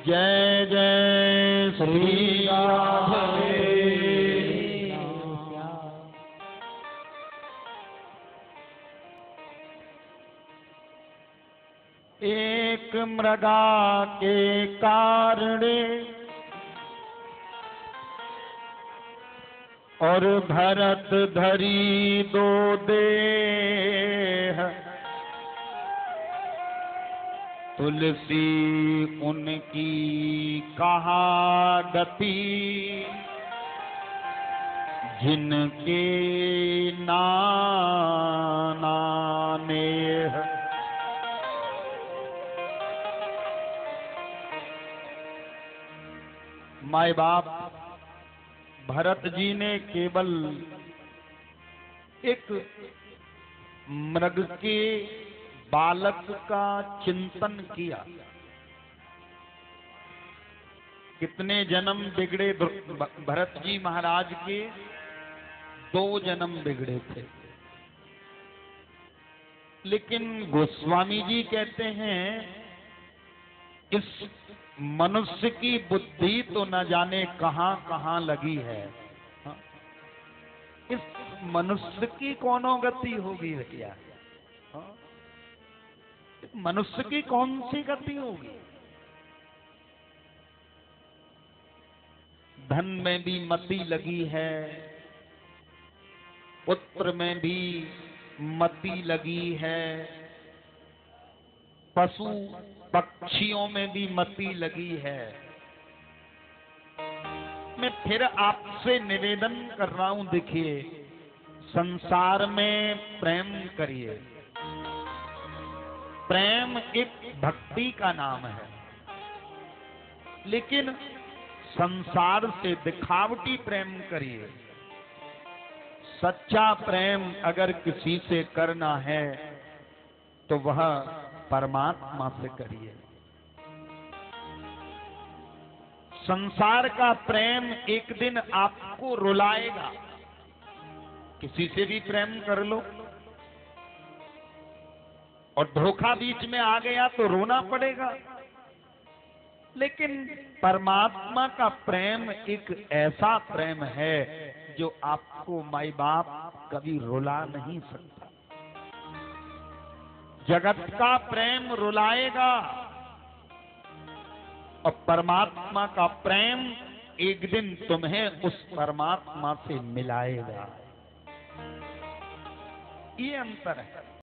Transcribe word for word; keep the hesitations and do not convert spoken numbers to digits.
जय जय श्री राधे। एक मृगा के कारणे और भरत धरी दो देह, तुलसी उनकी कहा गति, जिनके नाना नेह। माए बाप भरत जी ने केवल एक मृग के बालक का चिंतन किया। कितने जन्म बिगड़े भरत जी महाराज के? दो जन्म बिगड़े थे। लेकिन गोस्वामी जी कहते हैं इस मनुष्य की बुद्धि तो न जाने कहां कहां लगी है। इस मनुष्य की कौनो गति होगी भैया? मनुष्य की कौन सी गति होगी? धन में भी मति लगी है, पुत्र में भी मति लगी है, पशु पक्षियों में भी मति लगी है। मैं फिर आपसे निवेदन कर रहा हूं, देखिए संसार में प्रेम करिए। प्रेम एक भक्ति का नाम है, लेकिन संसार से दिखावटी प्रेम करिए। सच्चा प्रेम अगर किसी से करना है तो वह परमात्मा से करिए। संसार का प्रेम एक दिन आपको रुलाएगा। किसी से भी प्रेम कर लो और धोखा बीच में आ गया तो रोना पड़ेगा। लेकिन परमात्मा का प्रेम एक ऐसा प्रेम है जो आपको माई बाप कभी रुला नहीं सकता। जगत का प्रेम रुलाएगा और परमात्मा का प्रेम एक दिन तुम्हें उस परमात्मा से मिलाएगा। ये अंतर है।